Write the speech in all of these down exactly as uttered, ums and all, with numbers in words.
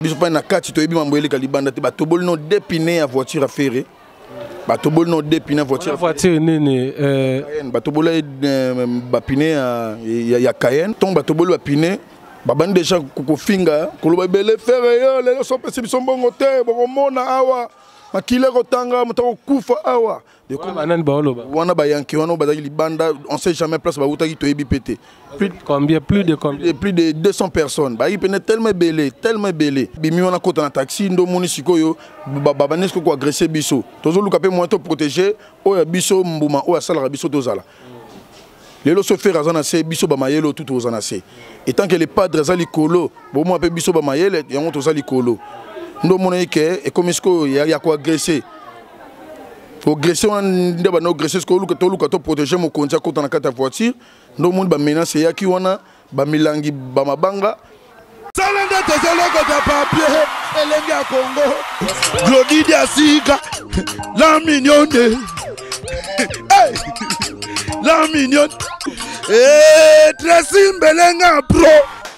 biso pa na kati to yebi mamboyele ka libanda te ba tobol non dépiné à voiture à ferré ba tobol non dépiné à voiture à voiture nini euh ba tobol ba piné ya ya Cayenne ton ba tobol ba piné ba ban déjà ko finga ko lo ba bele ferré yo le so pesi biso mbongo te bo mona awa makile ko tanga mutako kufa awa de quoi banane ba oloba wana ba yanki wana ba libanda on sait jamais place ba utaki to yebi pété plus de combien plus de combien plus de deux cents personnes ba ipene tellement belé tellement belé bimi wana kota na taxi ndo moni sikoyo ba banesko ko agresser biso tozo luka pe moins to protéger o ya biso mbuma o ya sala biso tozala lelo so faire azana se biso ba mayelo tout ozana se et tant que les padres azali kolo bo mo pe biso ba mayele yango tozali kolo ndo mona ke e comme esko ya ya ko agresser pour agresser on nde ba no agresser ko luka to luka to protéger mo kontia kota na kata voiture ndo moni ba menace ya ki wana ba milangi ba mabanga salanda tozoloko ta papier elengi ya Congo Glodidi asika la mignonne hey la mignonne eh Tracy Mbelenga pro.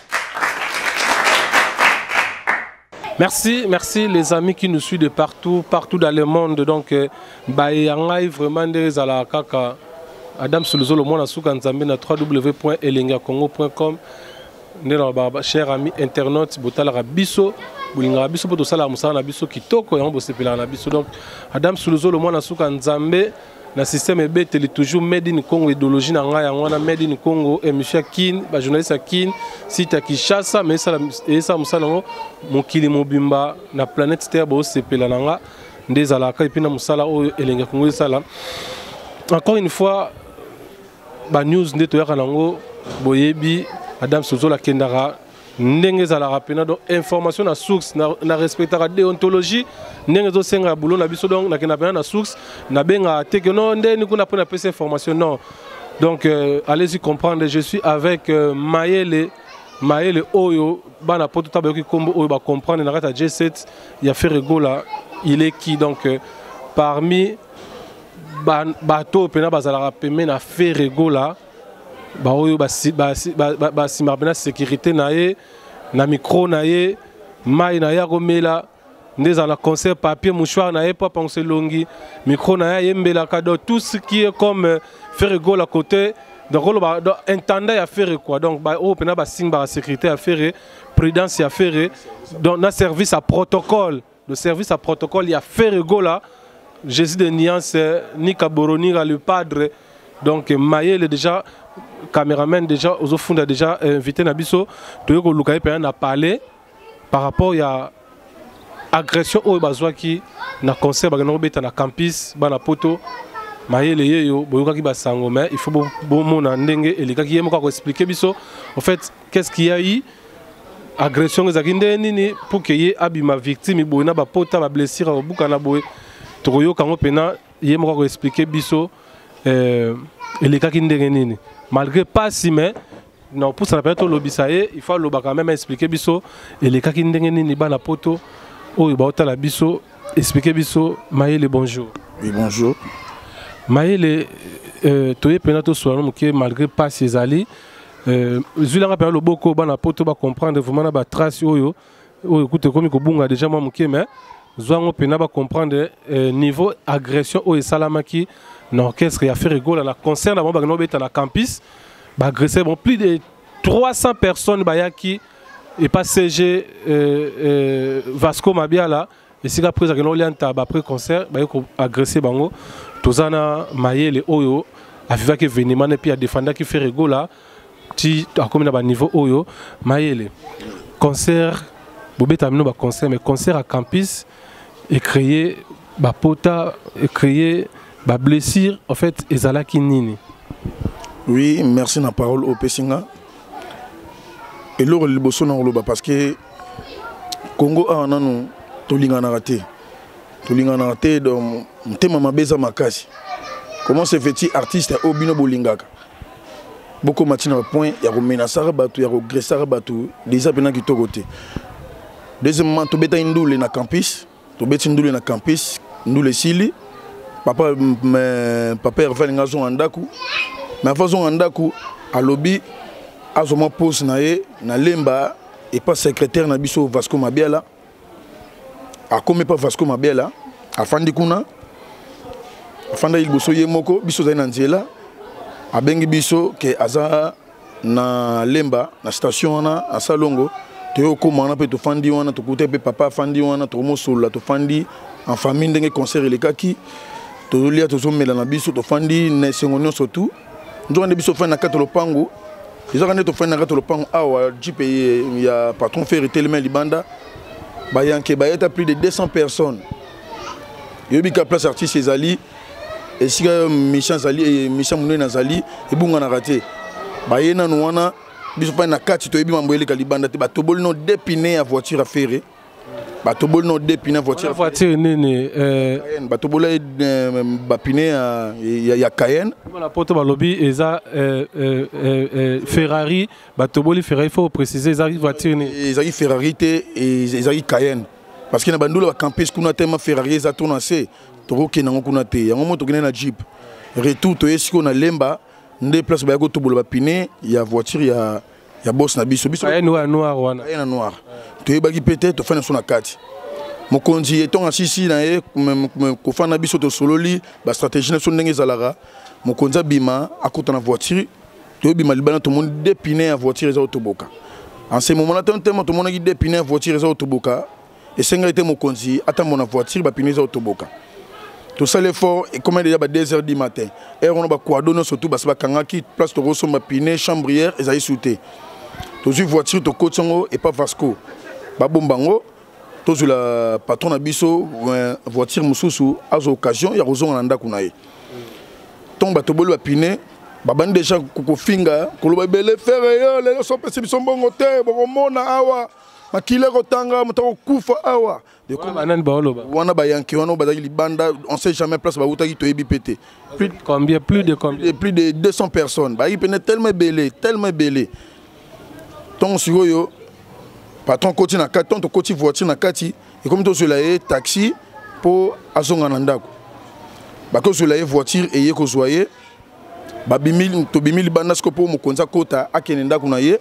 Merci, merci les amis qui nous suivent de partout, partout dans le monde. Donc, Bayangai vraiment des à la kaka. Adam Sulzolo, moi, na Nzambe na w w w point elenga congo point com. Cher ami internaute, botala biso, bulinga biso poto sala musala biso kitoko yango bosepela na biso. Donc, Adam Sulzolo, moi, na Nzambe na système B T L toujours made in Congo idéologie na nga yango na made in Congo et monsieur Kin ba journaliste Kin site à Kinshasa mais ça et ça musala ngo mokili mobimba na planète Terre bo sepela na nga ndezalaka et puis na musala o elenga Congo sala encore une fois ba news ndeto yaka nango boyebi Adam Sozola kendara ndenge za rapena donc information na source na, na respectera déontologie ndenge zo senga boulot na biso donc na kenapena na source na benga te que non ndé ni kuna pona pesa information non donc euh, allez-y comprendre je suis avec euh, Mayele Mayele Oyo bana poto tabo ki kombo Oyo ba comprendre na kata G sept il y a fait rigola il est qui donc euh, parmi bato pena bazala rapena na fait rigola ba oyo ba ba ba ba si marbena sécurité naé na micro naé mai na ya komela ndeza na concert papier mouchoir naé pas penser longi micro na ya yembela cadeau tout ce qui est comme faire rigolo à côté donc on va entendre à faire quoi donc ba o pena ba signe ba sécurité à faire prudence à faire donc na service à protocole le service à protocole il y a faire rigolo Jésus de nuance ni Kaboroni le padre donc Mayele déjà caméraman déjà aux fonds déjà invité Nabiso de Lukaï a parlé par rapport à agression au Bazouaki na concert baganorbeta na campus bana poto Mayele yeyo boyoka ki basango mais il faut bon mona ndenge et les gars qui aiment quoi expliquer biso en fait qu'est-ce qu'il y a eu agression ezakinde nini pour que y abima victime boyna ba pota ba blessure au bukana boy toyo kango pena yemo quoi expliquer biso euh et les gars qui ndenge nini malgré pas si mais non pour ça la période lobisaye il faut le quand même expliquer biso et les cas qui ndenge nini bana poto oh ba ota la biso expliquer biso Mayele bonjour. Oui bonjour. Mayele euh toye penato soano muke malgré pas ses alliés euh zulanga période le boko bana poto ba comprendre vraiment na ba trace oyo oh écoute comme ko bunga déjà moi muke mais zwango pena ba comprendre niveau agression o salamaki non qu'est-ce qu'il y a fait rigolo la concert d'abord bah non bête na campus bah agressé bon plus de trois cents personnes bah yaki et pas C G euh, euh, Vasco Mabiala et si après ça que non lianta bah après concert bah yako agressé bango tozana Mayele Oyo aviva que venimane et puis a défendre qui fait rigolo là ti a comme na ba niveau Oyo Mayele concert bobeta mino ba concert mais concert à campus et créer bah pota et créer ba blessure en fait ezalaki nini. Oui, merci na parole au Pessinga. Et le liboso na loba parce que Congo a nanu tolinga na raté. Tolinga na raté donc tema mabeza makasi. Comment se fait-il artiste obino bolingaka? Beaucoup matina point ya ko menacer batu ya ko agresser batu déjà pena ki tokote. Deuxièmement to beta indule na campus, to beta indule na campus, ndule sili. Papa me papa Hervé Ngazo andaku mais façon andaku à lobby azoma pose naé na lemba et pas secrétaire na biso Vasco Mabiala akomi pa Vasco Mabela afandi kuna afanda liboso ye moko biso zali na nzela abengi biso ke aza na lemba na station wana asalongo toyo komana pe tofandi wana tokute pe papa afandi wana tomosola tofandi en famille ndenge concert elekaki tolia tozomela na biso tofandi na esengo nyonso tu nzokande biso fandi na kati lopango ezokande tofandi na kati lopango awa jipe ya patron Ferry telema libanda bayanke bayeta plus de deux cents personnes yobika place artiste ezali esika Michel Zali Michel Mouné Nazali ebunga na raté bayena no wana biso pa na kati to yebi mambo eleka libanda te batoboli no dépiner ya voiture affaire batoboli no dépiner voiture voiture nini euh batoboli bapine ya ya Cayenne na poto balobi eza Ferrari batoboli Ferrari faut préciser eza voiture ni eza Ferrari te eza Cayenne parce que na bandula ba campus kuna tema Ferrari eza tonancé toroke nango kuna te yango moto kene na Jeep retour to esiko na lemba nde place ba ko tobola ba pine ya voiture ya ya boss na biso biso ya noir noir wana ya noir to yebaki peut-être to fana sona kati mokonzi etonga sisi na ye ko fana biso to sololi ba stratégie na so ndenge zalara mokonza bima akota na voiture to bima libana to monde dépiner ya voiture za otoboka en ce moment là ton tema to monde qui dépiner ya voiture za otoboka et senga était mokonzi ata mona voiture ba piner za otoboka. Tout ça l'effort et comme déjà à deux heures du matin. Et on a quoi donner surtout parce que kangaki place de Rosso Mapiné chambrière et ça sauté. Tous une voiture to Kotsongo et pas Vasco. Ba bombango tous la patron abiso voiture mususu à occasion ya Rosso nanda kunaye. Ton bato bolo Mapiné ba bande déjà ko finga ko lo bele faire yo les so pesi biso mbongo te bo mona awa makile kotanga mutako kufa awa. On ne sait jamais place plus combien plus de combien plus de deux cents personnes. Bah il est tellement belé, tellement belé. Ton suyo patron côté na kati, ton côté voiture na kati et comme to cela taxi pour azonga nandako. Ba ko cela voiture et yeko zoyer. Ba bimil to bimil banasko pour mo konza kota akenenda kuna ye.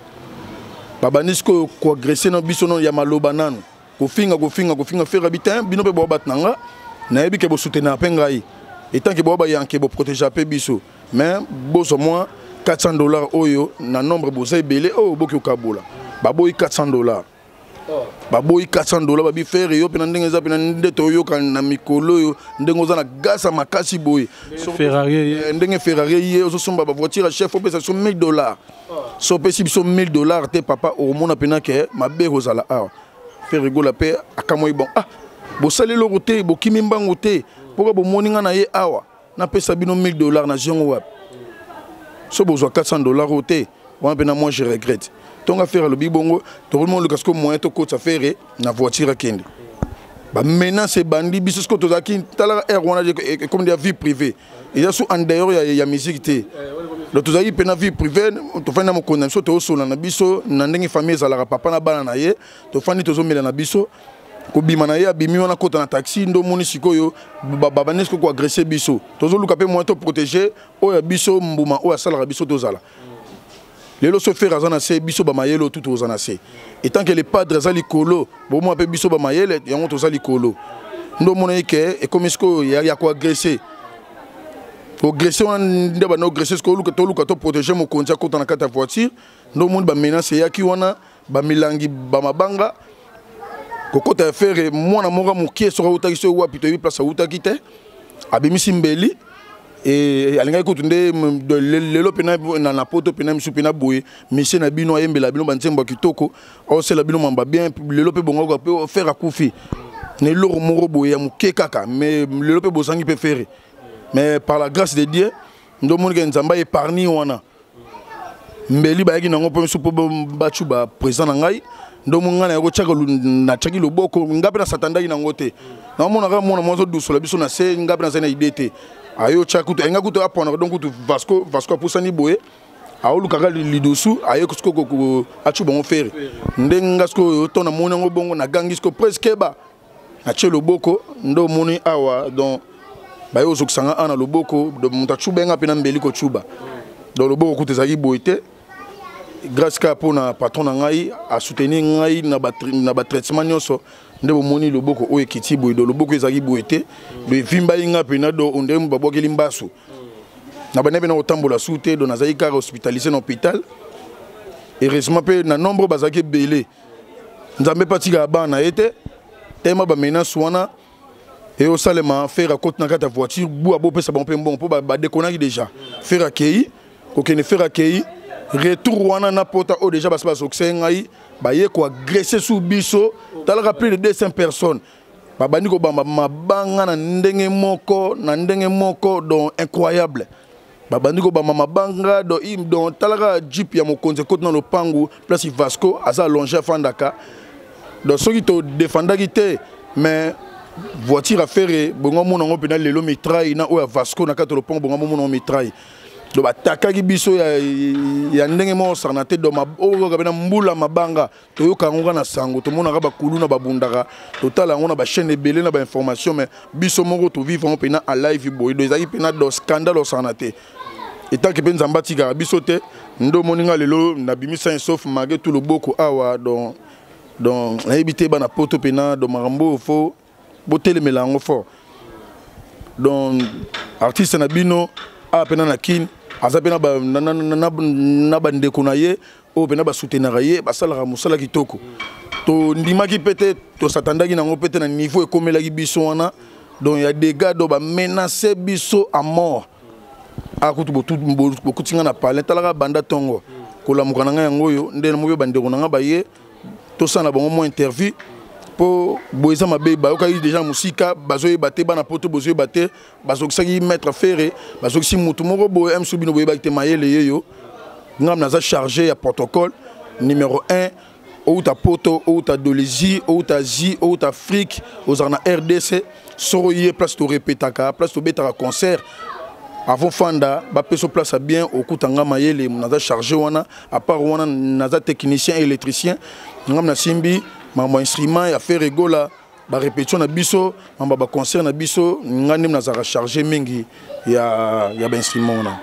Ba banisko ko agresser na biso no ya maloba nanu. Kofinga kofinga kofinga faire habitant bino pe bo batnanga na yebi ke bo soutenir pengai et tant que bo ba yanke bo protéger pe biso mais bo so moins quatre cents dollars oyo na nombre bo zay belé o bo ki okabola ba boy quatre cents dollars ba boy quatre cents dollars ba bi faire yo pe na ndenge za pe na ndeto yo kan na mikolo yo ndengo za na gasa makasi boy Ferrari ndenge Ferrari ye zo somba ba voiture chef o pe ça so mille dollars so pe si biso mille dollars te papa o mona pena ke mabe rozala a faire rigoler paix à kamoy bon ah bo sali lo roté bo kimi mbango te pourquoi bo moninga na ye awa na pesa bino mille dollars na jongo wap so bo zo quatre cents dollars roté bon pena moi je regrette tonga faire le bibongo tout le monde le casque moyen to coach faire na voiture kende ba maintenant c'est bandi biso ko to zaki tala air wana comme des vie privée il y a sous en dehors il y a musique te le to zaki pena vie privée to fana mo condamnation to solo na biso na ndenge famille zalaka papa na bana na ye to fani to zo mela na biso ko bima na ye abimi wana kota na taxi ndo moni sikoyo baba nesko ko agresser biso to zo luka pe moyen to protéger o ya biso mbuma o ya sala biso to zala les lots se faire à Zanase, biso bamayelo tout aux Zanase. Et tant que les padres zali colo, bon moi pe biso bamayele, y a monto zali colo. Ndo mona ke et comme est-ce que y a quoi agresser. Pour agresser on ndeba no agresser ce que lu to lu to protéger mon kontia ko na kata voiture. Ndo mona ba menace ya ki wana ba milangi ba mabanga. Koko ta faire moi na monga mukie so uta kiso wa pito place uta kite. Abimisi mbeli. Et alinga ko tunde lelo pena na na poto pena misu pena boye mise na bino ayembela bino banzemba kitoko o se la bino mamba bien lelo pe bongo pe faire akufi ne loro moro boye muke kaka mais lelo pe bosangi pe faire mais par la grâce de Dieu ndo monika nzamba épargné wana mbeli ba yaki nango pe misu po bachu ba président na ngai ndo mongana yako chaka na chaki loboko ngape na satanda ina ngote na mona ka mona mozo dusola biso na se ngape na zena idete ayo chakuto enga kuto apona donc kuto Vasco Vasco pusani boye aolu kaka lidosu ayo kusko ko achu bongo faire ndenga sko to na mona ngo bongo na gangisko presque ba na chelo boko ndo moni awa donc bayo zokusanga ana loboko do mutachu benga pena mbeli ko chuba do loboko kuto zaki boyete grâce à pour na patron na ngai a soutenir ngai na ba na ba traitement nyonso ndebo moni loboko o ekiti boy do loboko ezaki boyete le vimba inga pena do onde mbabokeli mbaso na banebe na otambola soute do nazaki ka hospitalisé na hôpital heureusement pe na nombre bazaki belé nzambe patika bana été tema ba menace wana et au salema faire à côté na kata voiture bou abo pesa bon pe bon po ba déconner déjà faire accueillir kokene faire accueillir retour wana na pota o déjà bas bas oxengai ba ye ko agresser sous biso tala rappeler de deux cents personnes ba bandi ko bamba mabanga na ndenge moko na ndenge moko donc incroyable ba bandi ko bamba mabanga do im donc tala jeep ya mokonze côté na lopangu place Vasco asa longer fandaka donc soki to défendaki te mais voiture affaire bongo mona ngo pena lelo mitraille na o ya Vasco na kato lopangu bongo mona mitraille do batakaki biso ya ya ndenge mo sarnate do ma o kabena mbula mabanga to yoka ngo na sango to mona ka bakulu na babundaka total ngo na ba chaîne ebele na ba information mais biso moko to vivre pena en live boy do ezaki pena do scandale sarnate etant que penza mbatika biso te ndo moninga lelo na bimisa sauf mage tout le boko awa donc donc na ebité bana poto pena do marambo fo botel melango fort donc artiste na bino a pena na kin azapena ba na na bande konaye o pena ba soutenir ye ba sala musala kitoko to ndimaki pete to satandaki nango pete na niveau ekomelaki biso wana donc il y a des gars do ba menacer biso à mort a kutu botu bokutinga na parler talaka banda tongo kola mukana yango yo ndena mo bande konanga ba ye to sana bongo mo interview pour boisa mabe ba yoka déjà musika bazoye baté bana poto bozoye baté bazokisaki mettre ferré bazokisi mutu moko boye m subino boye bakte mayele yeyo ngam naza chargé ya protocole numéro un ou ta poto ou ta Dolésie ou ta J ou ta Afrique aux arna R D C soroye place to répétaka place to betaka concert avant fanda ba peso place bien au kutanga mayele naza chargé wana à part wana naza technicien électricien ngam na simbi mama instrument ya faire rigola ba répétition na biso mama ba concert na biso ngani na za recharger mingi ya ya ba instrument na.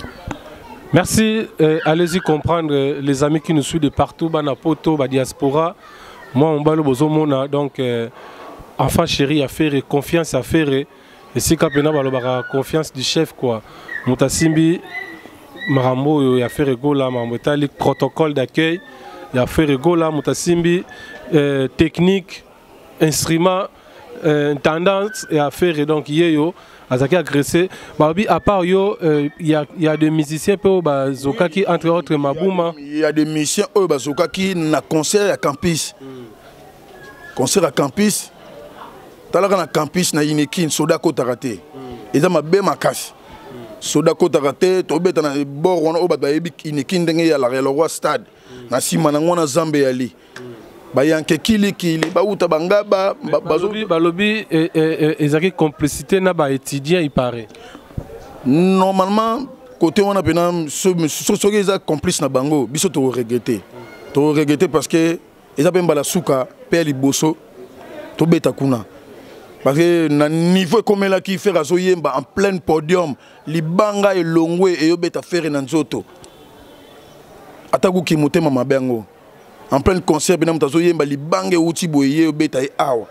Merci, euh, allez-y comprendre les amis qui nous suivent de partout bana poto ba diaspora moi on balo bozomona donc euh, enfant chéri à faire confiance à faire et si kapena balo ba confiance du chef quoi mutasimbi marambo ya faire rigola mambo tali protocole d'accueil ya faire rigola mutasimbi Euh, technique, instrument, euh, tendance et affaire donc yeyo azaki agressé. Babi à part yo il euh, y a il y a des musiciens peu bazoka qui entre autres mabuma. Il y a des musiciens eux bazoka qui na concert à campus. Mm. Concert à campus. Talaka na campus na Inekin soda ko tarate. Mm. Eza mabe makasi. Mm. Soda ko tarate to beta na bord wana o ba yebi Inekin ndenge ya la le roi stade. Mm. Na sima na ngona Zambe yali. Mm. Bayanke kili kili ba uta bangaba bazobi balobi ezaki complicité na ba étudiant il paraît normalement côté on a pena ce ce qui est complice na bango biso to regretter to regretter parce que eza pemba la suka pe liboso to beta kuna parce que na niveau comme là qui fait azoyemba en plein podium libanga elongwe e yo beta faire na nzoto ataku ki motema mabengo en plein concert bena mutazo yemba libange uti boye beta e awa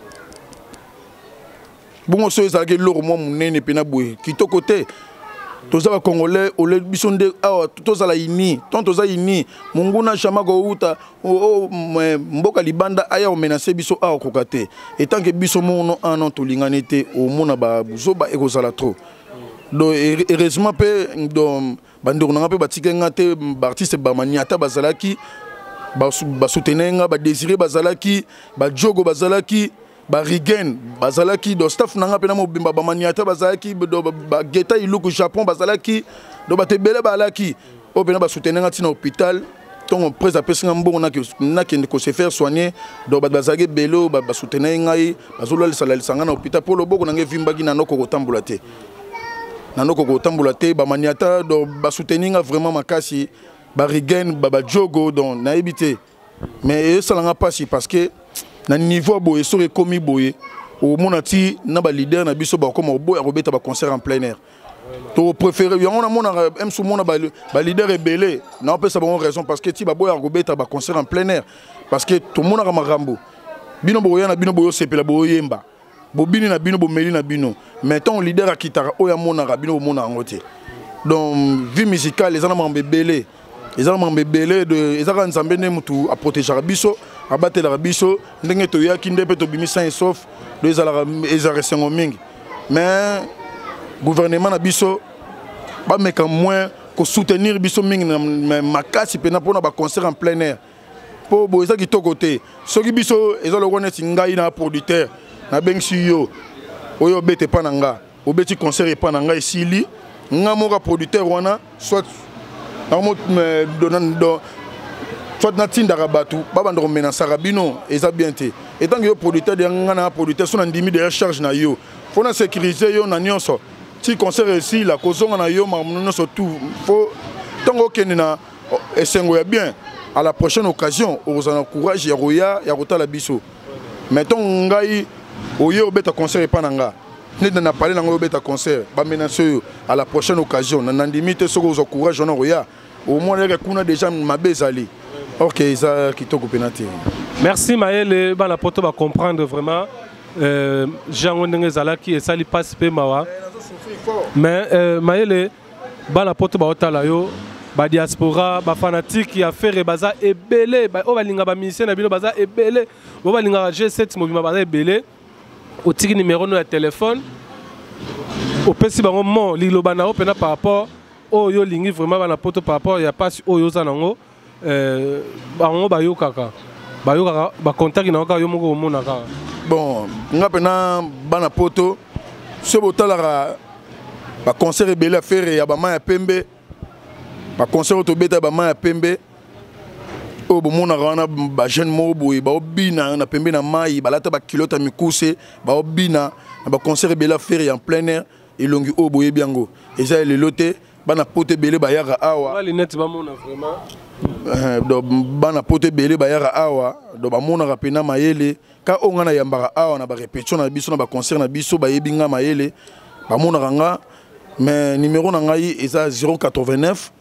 bongo so ezalaki loro mo munene pena boye kitoko te toza congolais ole bisonde awa toza la ini ton toza ini munguna chama ko uta o mboka libanda aya o menacer biso awa kokate et tant que biso mono anon to linganité o mona ba buzoba ekozala trop donc heureusement pe donc bandoko nga pe batike ngate artiste ba maniata bazalaki ba soutenenga ba désirer bazalaki ba jogo bazalaki ba rigen bazalaki do staff nanga pena mo bimba ba maniata bazalaki do ba geta iluku Japon bazalaki do ba tebele balaki o pena ba soutenenga tina hôpital ton près à pesinga mbongo na na kende ko se faire soigner do ba bazalaki belo ba soutenenga yi bazolo le sala lisanga na hôpital pour le boko nanga vimbaki na noko kotambola te na noko kotambola te ba maniata do ba soutenenga vraiment makasi Barigen, Baba Jogo, donc na habité. Mais ça n'a pas si parce que na niveau boye sur commis boye au monati na ba leader na biso ba comme boye robeta ba concert en plein air. Tu préfères, il y a un sous mon leader rebelle. Non, peut savoir raison parce que tu vas boire un concert en plein air. Parce que tout le monde a marambo. Bino boyana bino boyo sepela boyemba. Bobini na bino bomeli na bino. Mettons leader à kitara oya mona rabino mona ngote. Donc vie musicale les gens rebelle. Les gens rebelle de les gens nzambe ne mutu à protéger biso, à battre la biso, ndenge to ya kinde pe to bimisa sauf les ala ezare sengo mingi. Mais gouvernement na biso ba meka moins ko soutenir biso mingi na makasi pe na pona ba concert en plein air po bo eza ki to côté soki biso eza lo connaître ngai na producteur na bengsi yo oyo bete pa na nga obeti concert pa na nga isili nga mo ka producteur wana soit na mo donan do soit na tinda rabatu baba ndo mena sarabino eza bien te etant que yo producteur de nga na producteur so na ndimi de charge na yo faut na sécuriser yo na nyonso. Si concert ici, la cause on a eu, mais surtout, faut tant que na et c'est bien. À la prochaine occasion, on encourage Yaroya, Yarota la biso. Mettons ngai, oyo beta concert pas nanga. Né na parler nanga beta concert, ba menacer à la prochaine occasion. Na ndimite ce qu'on encourage on Yaroya. Au moins les kuna déjà ma bezali. OK, ça qui toko penalty. Merci Maël, ba la poto va comprendre vraiment. Euh, Jean Ndengezala qui est sali passe pe mawa. Mais euh, Maël ba la poto ba otala yo ba diaspora ba fanatique qui a fait baza ebele ba o balinga ba musicien na bino baza ebele o balinga G sept mobima baza ebele o tiki numéro no ya téléphone o pesi bango mon liloba na o pena par rapport o yo lingi vraiment ba la poto par rapport ya passe o yo za nango euh bango ba yo kaka ba yo kaka ba contact na ka yo moko mona ka. Bon, nga pena bana poto ce botala ba concert ebele à faire ya ba ma ya pembe ba concert auto beta ba ma ya pembe o bo mona wana ba jeune mo boy ba obina na pembe na mai ba lata ba kilota mikuse ba obina na ba concert ebele à faire en plein air et longi o boye biango et ça le loté bana poto ebele ba yaka awa ba linette ba mona vraiment do bana poto ebele ba yaka awa do ba mona rapena mayele ka onga na yambara awa na ba répétition na biso na ba concert na biso ba yebinga mayele ba mona ranga. Mais numéro nangai est zéro quatre-vingt-neuf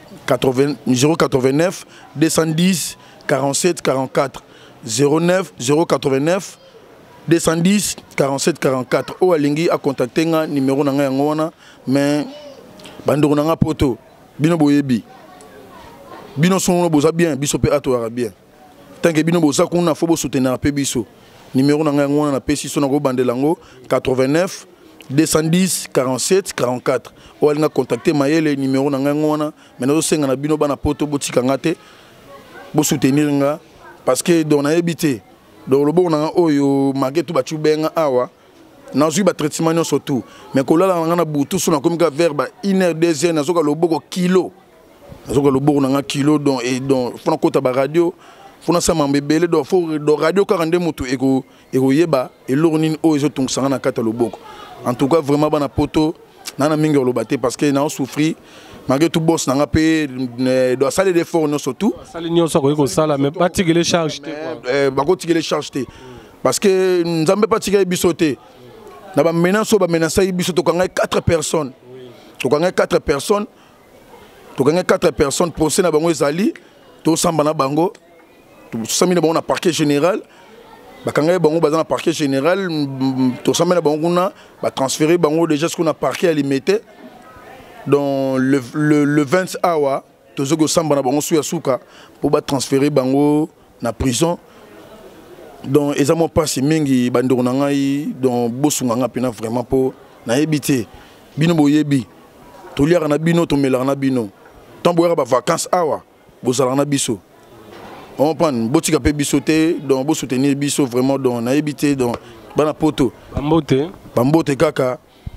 deux cent dix quarante-sept quarante-quatre zéro neuf zéro quatre-vingt-neuf deux cent dix quarante-sept quarante-quatre. O alingi a contacté nga numéro nangai ngona mais bandoro nanga poto bino boyebi bino sono boza bien biso pe ato bien tant que bino boza kuna faut bo soutenir pe biso numéro nangai ngona na pesi so na go bandelango quatre-vingt-neuf deux cent dix quarante-sept quarante-quatre. On a contacté Maël numéro nangana mais nous sommes na bino bana poto botika ngate bo soutenir nga parce que dans na habité dans le bon na oyo magetu ba chubenga awa na zui ba traitement no surtout mais ko la ngana butu so na komika verba une heure deux heures na zoka loboko kilo na zoka loboko na kilo donc et donc fona kota ba radio fona sama mbebele do fo do radio quarante mutu eko eko yeba et lornine o ezo tung sanga na kata loboko. En tout cas, vraiment, bon poto, nana mingi olobate parce que na on souffri. Malgré tout boss nanga pe doit saler des forts non surtout. Saler nyo so ko sala mais pas tirer les charges té quoi. Eh ba ko tirer les charges té. Parce que nzambe pas tirer bisoté. Na ba menace so ba menace bisoto ko ngai quatre personnes. To ko ngai quatre personnes. To ko ngai quatre personnes procès na bango ezali to samba na bango. To sami na bango na parquet général. Bakanga bango baza na parquet général to samela bango na ba transférer bango déjà ce qu'on a parquet à limiter dans le le le vingt awa to zogo samba na bango suya suka pour ba transférer bango na prison donc ezamo passe mingi bandoro na ngai donc bosunga nga pena vraiment pour na ebité bino boyebi to liara na bino to melana na bino tamboira ba vacances awa bozala na biso. On prend botika pe bisoté donc bo soutenir biso vraiment donc na habité donc bana poto bambote bambote kaka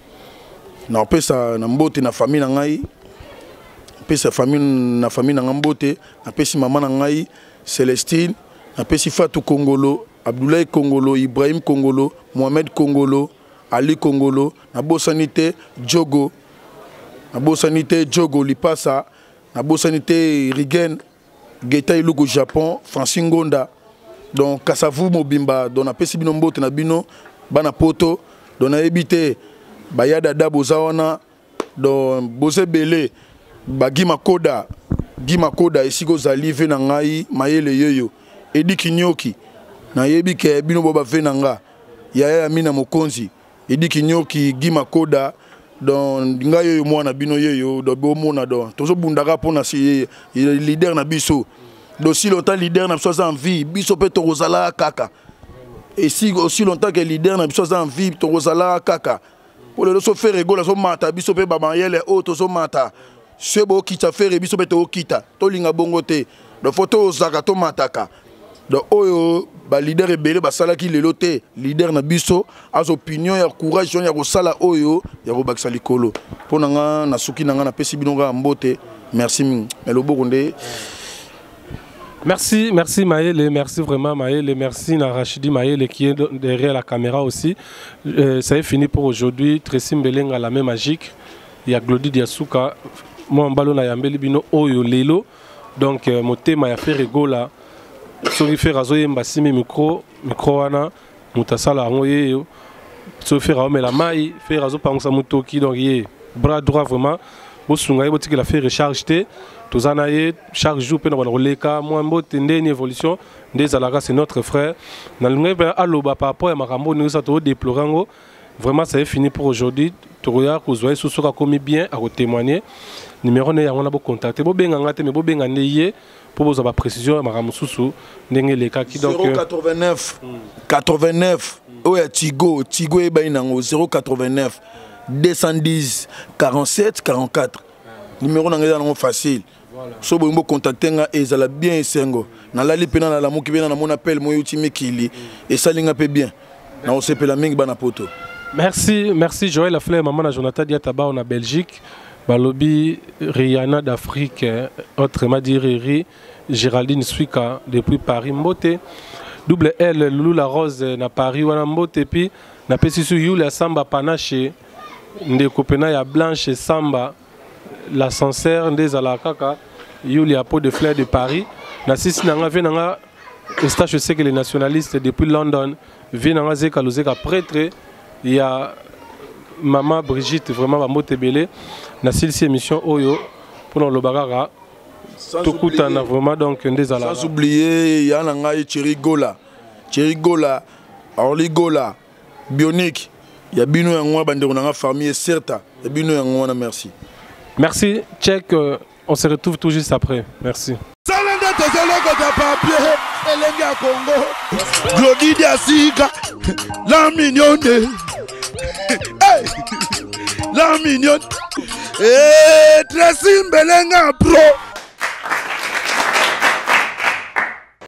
na pesa na mbote na famille na ngai pesa famille na famille na ngambote na pesi maman na ngai Célestine na pesi Fatou Kongolo Abdoulaye Kongolo Ibrahim Kongolo Mohamed Kongolo Ali Kongolo na bosanité Djogo na bosanité Djogo Lipasa na bosanité Rigen Geta iluko Japon, Francine Gonda, donc Kasavu Mobimba, donc na pesi bino na bino, bana poto, donc na ebité, bayada dabo zawana, donc bose belé ba Gima Koda Gima Koda esiko zali ve na ngai mayele yoyo edi kinyoki na yebi ke bino boba ve na nga ya ya mina mokonzi edi kinyoki Gima Koda donc ngai yoyo mwana bino yoyo do bo mona do tozo bundaka pona si leader na biso do si longtemps leader na biso en vie biso pe to rozala kaka et si aussi longtemps que leader na biso en vie to rozala kaka pour le so faire ego la so mata biso pe ba mayele o to so mata sebo kita faire biso pe to kita to linga bongo te do photo zaka to mataka do oyo ba leader ebele ba sala ki lelo te leader na biso as opinion ya courage ya ko sala oyo ya ko bakisa likolo pona nga na suki na nga na pesi binonga mbote merci melo bokonde. Merci, merci Maëlle, merci vraiment Maëlle, merci Narachidi Maëlle qui est derrière la caméra aussi. Euh, ça est fini pour aujourd'hui. Tracy Mbelenga la main magique. Il y a Glody Diasuka. Moi en ballon na yambeli bino oyo lelo. Donc euh, mon thème a fait rigola. Soki fait razoye mbasimi micro, micro wana mutasala ngoye yo. Soki fait raome la maille, fait razo pangsa mutoki donc yé bras droit vraiment. Bosunga yebo tiki la fait recharge té. Chaque jour, moi, une évolution. C'est notre frère. Par rapport à Marambo, nous avons déploré. Vraiment, ça est fini pour aujourd'hui. Tu regardes que vous avez commis bien à témoigner. Numéro un, on a contacté. Vous avez contacté pour vous avoir précision. zéro quatre-vingt-neuf quatre-vingt-neuf. Oh, Tigo. Tigo est zéro quatre-vingt-neuf deux cent dix quarante-sept quarante-quatre. Numéro est facile. So bo contacter nga ezala bien esengo na lali pena na la moki bena na mon appel mo ultime kili et ça linga pe bien na on sepela mingi bana poto. Merci, merci Joël Lafleur, maman na Jonathan Diataba en Belgique, balobi Rihanna d'Afrique, autrement dit Riri, Géraldine Suika depuis Paris Mbote, double L Loulou la Rose na Paris wana Mbote puis na pesi su Yulia Samba Panache nde kopena ya Blanche Samba l'ascenseur des Alakaka, Yulia Peau de Fleurs de Paris. Nassis Nanga Venanga, je sais que les nationalistes depuis London viennent à Zeka Lozeka prêtre. Il y a Maman Brigitte, vraiment à Motebele. Nassis si émission Oyo pour le Bagara. Tout a vraiment donc des Alakaka. Sans oublier, il y a Nanga et Thierry Gola. Thierry Gola, Orly Gola, Bionic. Il y a Bino Yangwa Banderona famille certa. Il y a Bino Yangwa, merci. Merci, check, euh, on se retrouve tout juste après. Merci. Glody Diasuka, la mignonne, la mignonne, et Tracy Mbelenga pro.